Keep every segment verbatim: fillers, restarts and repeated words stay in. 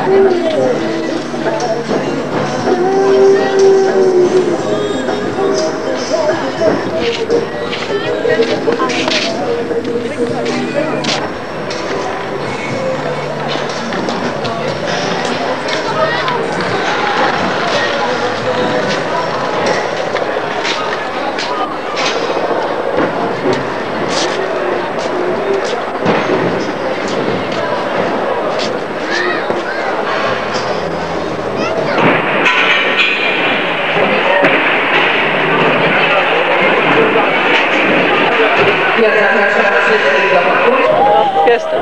Jestem.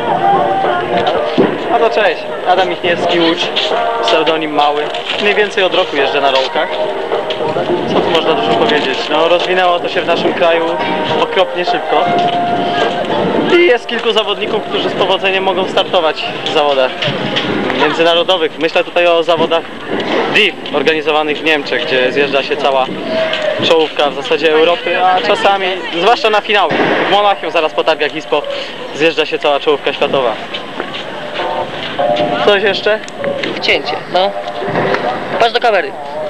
A to cześć, Adam Michniewski, Łódź, pseudonim Mały. Mniej więcej od roku jeżdżę na rolkach. Co tu można dużo powiedzieć? No, rozwinęło to się w naszym kraju okropnie szybko. I jest kilku zawodników, którzy z powodzeniem mogą startować w zawodach międzynarodowych. Myślę tutaj o zawodach D I V organizowanych w Niemczech, gdzie zjeżdża się cała czołówka w zasadzie Europy, a czasami, zwłaszcza na finały, w Monachium zaraz po targach ISPO zjeżdża się cała czołówka światowa. Coś jeszcze? Wcięcie, no. Patrz do kamery.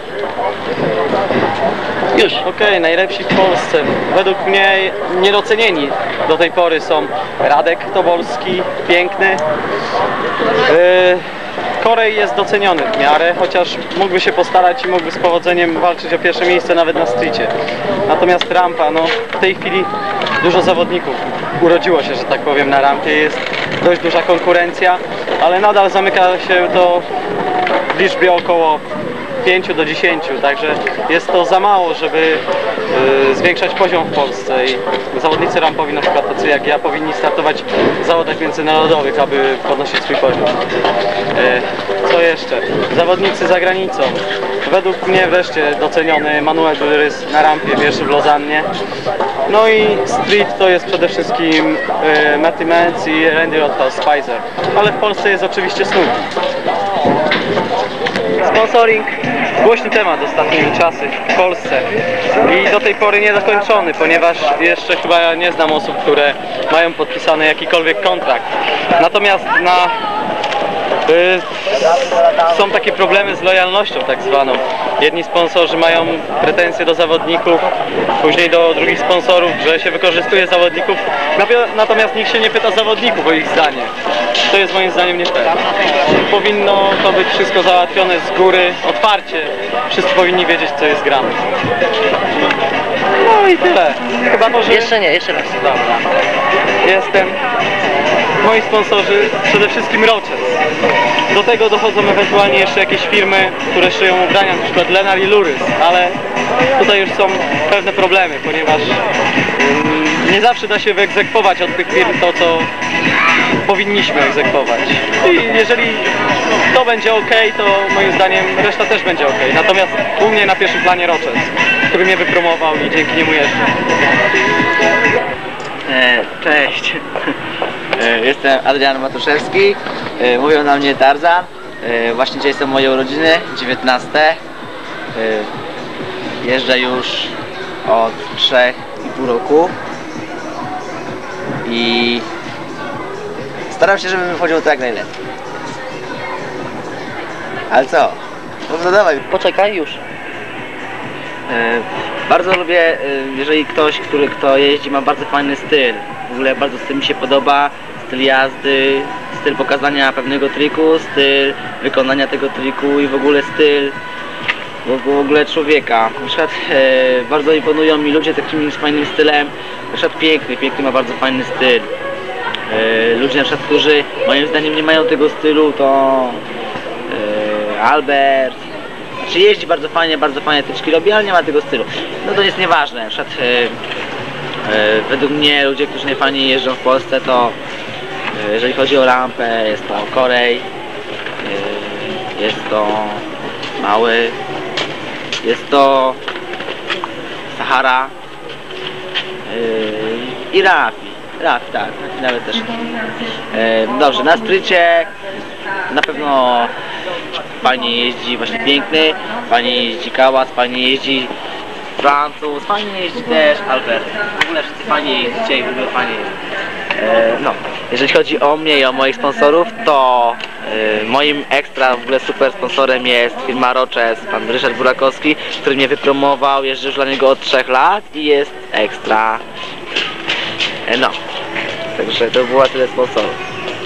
Już. Okej, okay, najlepsi w Polsce. Według mnie niedocenieni do tej pory są Radek Tobolski, piękny. Yy, Korej jest doceniony w miarę, chociaż mógłby się postarać i mógłby z powodzeniem walczyć o pierwsze miejsce nawet na stricie. Natomiast rampa, no w tej chwili dużo zawodników urodziło się, że tak powiem, na rampie. Jest dość duża konkurencja, ale nadal zamyka się to w liczbie około pięciu do dziesięciu, także jest to za mało, żeby y, zwiększać poziom w Polsce i zawodnicy rampowi, na przykład tacy jak ja, powinni startować w zawodach międzynarodowych, aby podnosić swój poziom. Y, co jeszcze? Zawodnicy za granicą. Według mnie wreszcie doceniony Manuel Burys na rampie, pierwszy w Lozannie. No i street to jest przede wszystkim y, Matty Menz i Randy Rothaus Spicer, ale w Polsce jest oczywiście Snoop. Sponsoring, głośny temat ostatnimi czasy w Polsce i do tej pory niedokończony, ponieważ jeszcze chyba nie znam osób, które mają podpisany jakikolwiek kontrakt. Natomiast na, y, są takie problemy z lojalnością tak zwaną. Jedni sponsorzy mają pretensje do zawodników, później do drugich sponsorów, że się wykorzystuje zawodników, natomiast nikt się nie pyta zawodników o ich zdanie. To jest moim zdaniem nie fair. Powinno to być wszystko załatwione z góry, otwarcie. Wszyscy powinni wiedzieć, co jest grane. No i tyle. Chyba może... Jeszcze nie, jeszcze raz. Dobra. Jestem. Moi sponsorzy, przede wszystkim Roches. Do tego dochodzą ewentualnie jeszcze jakieś firmy, które szyją ubrania, na przykład Lenar i Lurys, ale tutaj już są pewne problemy, ponieważ um, nie zawsze da się wyegzekwować od tych firm to, co powinniśmy egzekwować. I jeżeli to będzie ok, to moim zdaniem reszta też będzie ok. Natomiast u mnie na pierwszym planie Roches, który mnie wypromował i dzięki niemu jeżdżę. Cześć, jestem Adrian Matuszewski, mówią na mnie Tarzan. Właśnie dzisiaj są moje urodziny, dziewiętnaste. Jeżdżę już od trzech i pół roku i staram się, żeby wychodziło to jak najlepiej. Ale co? No dawaj. Poczekaj, już. Bardzo lubię, jeżeli ktoś, który kto jeździ, ma bardzo fajny styl. W ogóle bardzo styl mi się podoba, styl jazdy, styl pokazania pewnego triku, styl wykonania tego triku i w ogóle styl w ogóle człowieka. Na przykład e, bardzo imponują mi ludzie takimi z fajnym stylem. Na przykład piękny, piękny ma bardzo fajny styl. E, ludzie na przykład, którzy moim zdaniem nie mają tego stylu, to e, Albert. Znaczy jeździ bardzo fajnie, bardzo fajnie tyczki robi, ale nie ma tego stylu. No to jest nieważne. Na przykład e, e, według mnie ludzie, którzy najfajniej jeżdżą w Polsce, to e, jeżeli chodzi o rampę, jest to Korej, e, jest to Mały, jest to Sahara yy, i Rafi. Rafi, tak, Rafi nawet też. Yy, dobrze, na strycie na pewno fajnie jeździ właśnie piękny, fajnie jeździ Kałas, fajnie jeździ Francuz, fajnie jeździ też Albert. W ogóle wszyscy fajnie jeździcie i w ogóle fajnie jeździ. Yy, no. jeżeli chodzi o mnie i o moich sponsorów, to yy, moim ekstra w ogóle super sponsorem jest firma Roches, pan Ryszard Burakowski, który mnie wypromował, jeżdżę już dla niego od trzech lat i jest ekstra. E, no, także to było tyle sponsorów.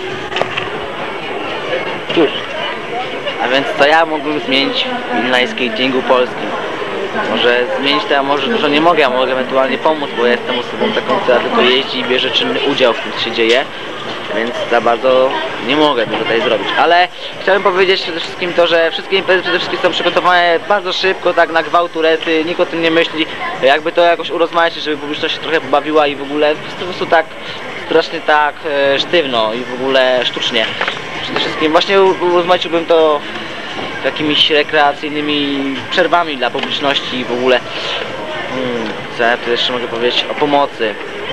Cóż, a więc co ja mógłbym zmienić w inline skatingu polskim? Może zmienić to ja może dużo nie mogę, ja mogę ewentualnie pomóc, bo ja jestem osobą taką, która tylko jeździ i bierze czynny udział w tym, co się dzieje, więc za bardzo nie mogę dużo tutaj zrobić. Ale chciałem powiedzieć przede wszystkim to, że wszystkie imprezy przede wszystkim są przygotowane bardzo szybko, tak na gwałt turety, nikt o tym nie myśli, jakby to jakoś urozmaicić, żeby publiczność się trochę pobawiła i w ogóle po prostu tak strasznie tak e, sztywno i w ogóle sztucznie. Przede wszystkim właśnie urozmaiciłbym to jakimiś rekreacyjnymi przerwami dla publiczności i w ogóle hmm, co ja tu jeszcze mogę powiedzieć o pomocy.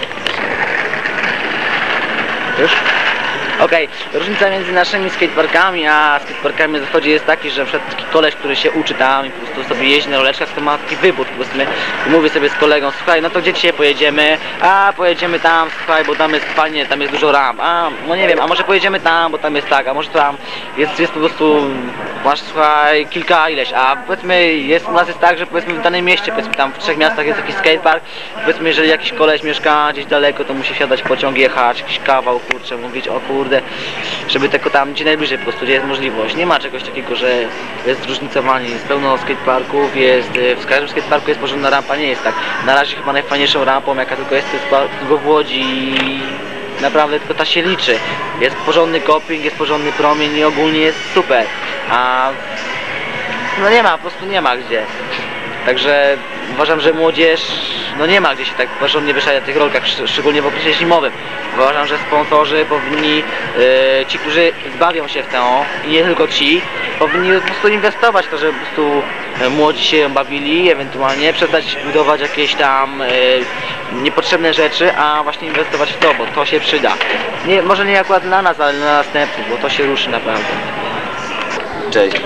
Już? Okej, okay. Różnica między naszymi skateparkami a skateparkami na zachodzie jest taki, że na przykład taki koleś, który się uczy tam i po prostu sobie jeździ na roleczkach, to ma taki wybór, po prostu i mówi sobie z kolegą, słuchaj, no to gdzie dzisiaj pojedziemy? A pojedziemy tam, słuchaj, bo tam jest fajnie, tam jest dużo ramp, a no nie wiem, a może pojedziemy tam, bo tam jest tak, a może tam jest, jest po prostu, masz słuchaj, kilka ileś, a powiedzmy, jest, u nas jest tak, że powiedzmy w danym mieście, powiedzmy tam w trzech miastach jest jakiś skatepark, powiedzmy, jeżeli jakiś koleś mieszka gdzieś daleko, to musi wsiadać w pociąg, jechać, jakiś kawał, kurczę, mówić, o kurde, żeby tylko tam gdzie najbliżej po prostu, gdzie jest możliwość. Nie ma czegoś takiego, że jest zróżnicowanie, jest pełno skateparków, jest, w każdym skateparku jest porządna rampa, nie jest tak. Na razie chyba najfajniejszą rampą, jaka tylko jest, to jest tylko w Łodzi i naprawdę tylko ta się liczy. Jest porządny coping, jest porządny promień i ogólnie jest super, a no nie ma, po prostu nie ma gdzie. Także uważam, że młodzież no nie ma gdzie się tak porządnie wyszalać na tych rolkach, szczególnie w okresie zimowym. Uważam, że sponsorzy powinni, yy, ci, którzy zbawią się w to i nie tylko ci, powinni po prostu inwestować w to, żeby po prostu młodzi się bawili, ewentualnie przestać budować jakieś tam yy, niepotrzebne rzeczy, a właśnie inwestować w to, bo to się przyda. Nie, może nie akurat dla nas, ale dla następnych, bo to się ruszy naprawdę. Cześć.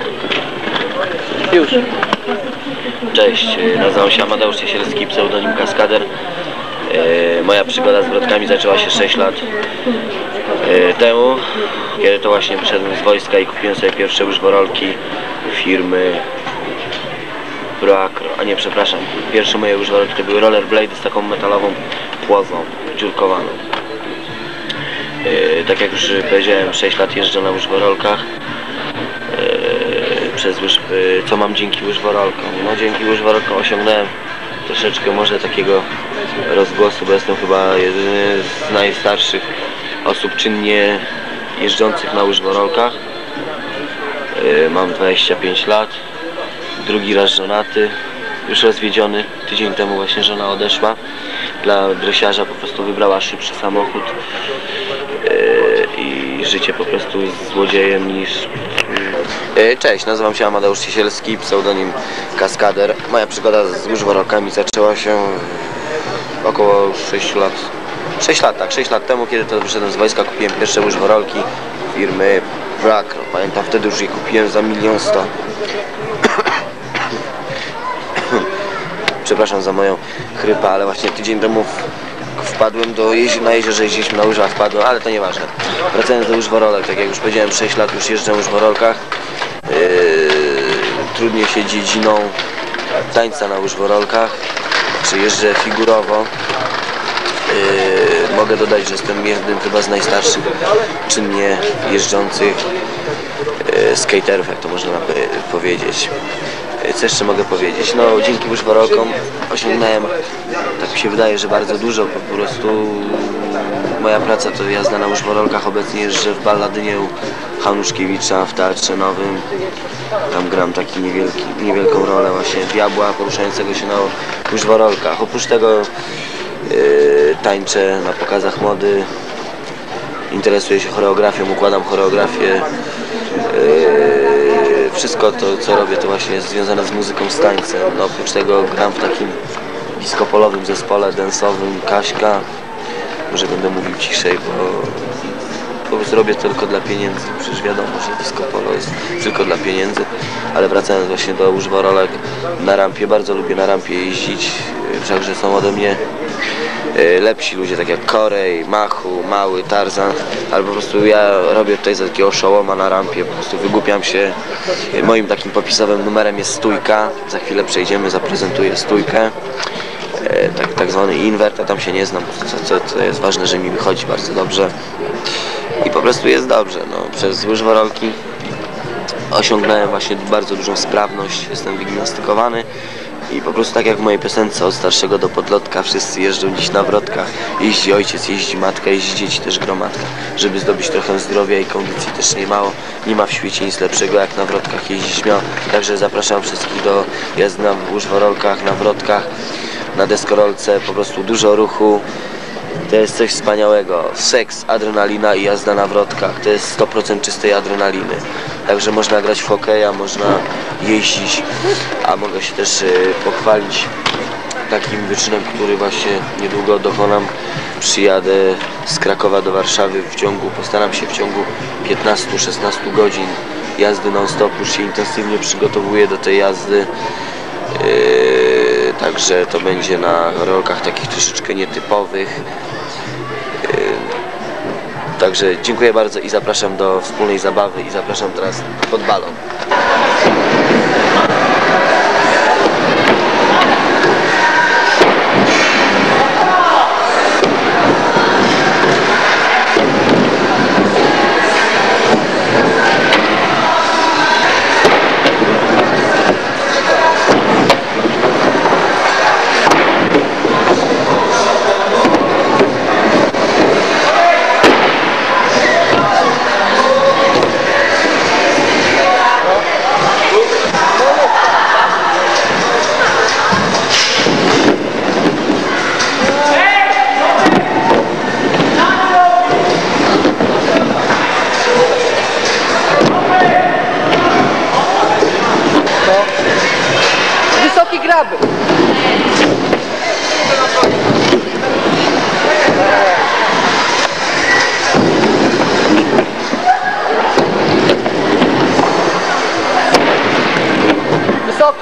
Już. Cześć, nazywam się Amadeusz Ciesielski, pseudonim Kaskader. E, moja przygoda z wrotkami zaczęła się sześć lat e, temu, kiedy to właśnie wyszedłem z wojska i kupiłem sobie pierwsze łyżworolki firmy Proacro, a nie, przepraszam, pierwsze moje łyżworolki to były rollerblade z taką metalową płozą dziurkowaną. E, tak jak już powiedziałem, sześć lat jeżdżę na łyżworolkach. Przez łyż, co mam dzięki łyżworolkom? No dzięki łyżworolkom osiągnąłem troszeczkę może takiego rozgłosu, bo jestem chyba jedyny z najstarszych osób czynnie jeżdżących na łyżworolkach. Mam dwadzieścia pięć lat, drugi raz żonaty, już rozwiedziony, tydzień temu właśnie żona odeszła. Dla dresiarza po prostu wybrała szybszy samochód i życie po prostu z złodziejem niż... Cześć, nazywam się Amadeusz Ciesielski, pseudonim Kaskader. Moja przygoda z łyżworolkami zaczęła się około sześciu lat. sześć lat, tak, sześć lat temu, kiedy to wyszedłem z wojska, kupiłem pierwsze łyżworolki firmy Proacro. Pamiętam, wtedy już je kupiłem za milion sto. Przepraszam za moją chrypę, ale właśnie tydzień temu wpadłem do jezi na jeziorze, jeździliśmy na łyżwach, wpadłem, ale to nieważne. Wracając do łyżworolek, tak jak już powiedziałem, sześć lat już jeżdżę na łyżworolkach. Yy, trudniej się dziedziną tańca na łyżworolkach, czy jeżdżę figurowo. Yy, mogę dodać, że jestem jednym chyba z najstarszych czynnie jeżdżących yy, skaterów, jak to można powiedzieć. Co jeszcze mogę powiedzieć? No dzięki łyżworolkom osiągnąłem, tak mi się wydaje, że bardzo dużo. Po prostu moja praca to jazda na łyżworolkach. Obecnie jeżdżę w Balladynie u Hanuszkiewicza w Teatrze Nowym. Tam gram taki niewielki, niewielką rolę właśnie diabła poruszającego się na łyżworolkach. Oprócz tego yy, tańczę na pokazach mody. Interesuję się choreografią, układam choreografię. Yy, Wszystko to, co robię, to właśnie jest związane z muzyką, z tańcem. No, oprócz tego gram w takim disco-polowym zespole dance'owym Kaśka. Może będę mówił ciszej, bo po prostu robię to tylko dla pieniędzy. Przecież wiadomo, że disco-polo jest tylko dla pieniędzy. Ale wracając właśnie do łyżworolek na rampie, bardzo lubię na rampie jeździć. Wszakże są ode mnie e, lepsi ludzie, tak jak Korej, Machu, Mały, Tarzan, ale po prostu ja robię tutaj za takiego oszołoma na rampie, po prostu wygłupiam się. E, moim takim popisowym numerem jest stójka, za chwilę przejdziemy, zaprezentuję stójkę. E, tak, tak zwany invert, a tam się nie znam, co, co, co jest ważne, że mi wychodzi bardzo dobrze i po prostu jest dobrze. No, przez łyżworolki osiągnąłem właśnie bardzo dużą sprawność, jestem wygimnastykowany i po prostu tak jak w mojej piosence od starszego do podlotka wszyscy jeżdżą dziś na wrotkach, jeździ ojciec, jeździ matka, jeździ dzieci też gromadka, żeby zdobyć trochę zdrowia i kondycji też nie mało, nie ma w świecie nic lepszego jak na wrotkach jeździć miał, także zapraszam wszystkich do jazdy na łyżworolkach, na wrotkach, na deskorolce, po prostu dużo ruchu. To jest coś wspaniałego. Seks, adrenalina i jazda na wrotkach. To jest sto procent czystej adrenaliny. Także można grać w hokeja, można jeździć, a mogę się też y, pochwalić takim wyczynem, który właśnie niedługo dokonam. Przyjadę z Krakowa do Warszawy w ciągu, postaram się w ciągu piętnastu do szesnastu godzin jazdy non-stop. Już się intensywnie przygotowuję do tej jazdy. Yy, także to będzie na rolkach takich troszeczkę nietypowych. Yy, także dziękuję bardzo i zapraszam do wspólnej zabawy i zapraszam teraz pod balon. Wysoki graby. Wysoko.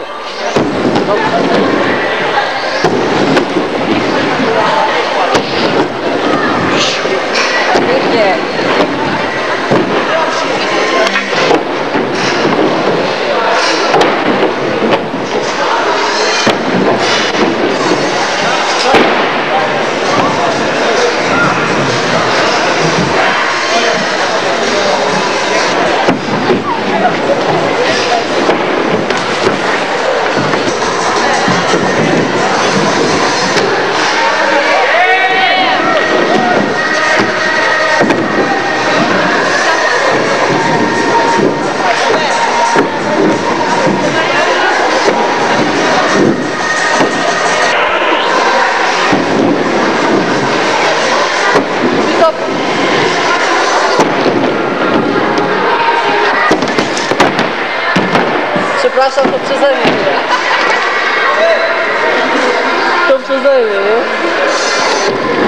Pięknie. Przepraszam, to przeze mnie. To przeze mnie, nie?